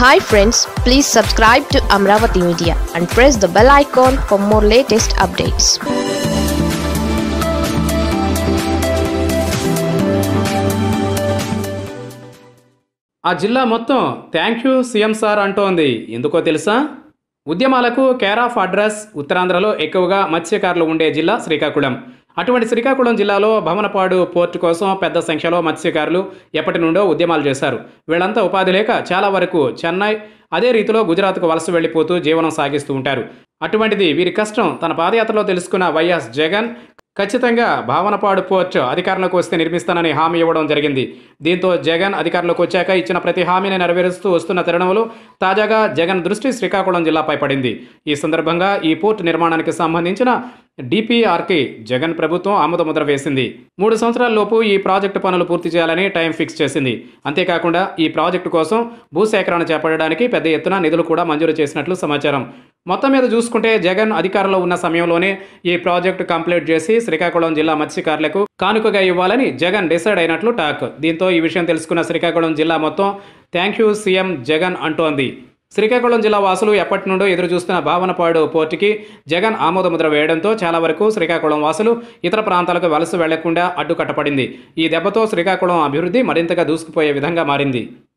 Hi friends, please subscribe to Amaravathi Media and press the bell icon for more latest updates. ఆ జిల్లా మొత్తం thank you CM sir అంటోంది. ఎందుకో తెలుసా? ఉద్యమాలకు కేర్ ఆఫ్ అడ్రస్ ఉత్తరాంధ్రలో ఎక్కువగా మత్స్యకారులు ఉండే జిల్లా శ్రీకాకుళం. అటువంటి శ్రీకాకుళం జిల్లాలో భవనపాడు పోర్టు కోసం పెద్ద సంఖ్యలో మత్స్యకారులు ఎప్పటి నుండో ఉద్యమాలు చేశారు. వీళ్ళంతా ఉపాధి లేక చాలా వరకు చెన్నై, అదే రీతిలో గుజరాత్కు వలస వెళ్లిపోతూ జీవనం సాగిస్తూ ఉంటారు. అటువంటిది వీరి కష్టం తన పాదయాత్రలో తెలుసుకున్న వైఎస్ జగన్ ఖచ్చితంగా భావనపాడు పోర్టు అధికారంలోకి వస్తే నిర్మిస్తానని హామీ ఇవ్వడం జరిగింది. దీంతో జగన్ అధికారంలోకి వచ్చాక ఇచ్చిన ప్రతి హామీని నెరవేరుస్తూ వస్తున్న తరుణంలో తాజాగా జగన్ దృష్టి శ్రీకాకుళం జిల్లాపై పడింది. ఈ సందర్భంగా ఈ పోర్టు నిర్మాణానికి సంబంధించిన డిపిఆర్కి జగన్ ప్రభుత్వం ఆమోదముద్ర వేసింది. 3 సంవత్సరాలలోపు ఈ ప్రాజెక్టు పనులు పూర్తి చేయాలని టైం ఫిక్స్ చేసింది. అంతేకాకుండా ఈ ప్రాజెక్టు కోసం భూసేకరణ చేపట్టడానికి పెద్ద ఎత్తున నిధులు కూడా మంజూరు చేసినట్లు సమాచారం. మొత్తం మీద చూసుకుంటే జగన్ అధికారంలో ఉన్న సమయంలోనే ఈ ప్రాజెక్టు కంప్లీట్ చేసి శ్రీకాకుళం జిల్లా మత్స్యకారులకు కానుకగా ఇవ్వాలని జగన్ డిసైడ్ అయినట్లు టాక్. దీంతో ఈ విషయం తెలుసుకున్న శ్రీకాకుళం జిల్లా మొత్తం థ్యాంక్ యూ సీఎం జగన్ అంటోంది. శ్రీకాకుళం జిల్లా వాసులు ఎప్పటి నుండో ఎదురు చూస్తున్న భావనపాడు పోర్టుకి జగన్ ఆమోదముద్ర వేయడంతో చాలా వరకు శ్రీకాకుళం వాసులు ఇతర ప్రాంతాలకు వలస వెళ్లకుండా అడ్డుకట్టపడింది. ఈ దెబ్బతో శ్రీకాకుళం అభివృద్ధి మరింతగా దూసుకుపోయే విధంగా మారింది.